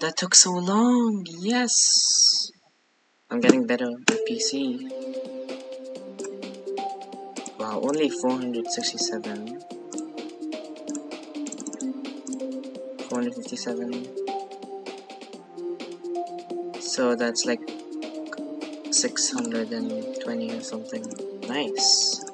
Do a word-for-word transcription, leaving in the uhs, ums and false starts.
that took so long. Yes. I'm getting better at P C. Wow, only four hundred sixty-seven. four hundred fifty-seven. So that's like six hundred twenty or something. Nice.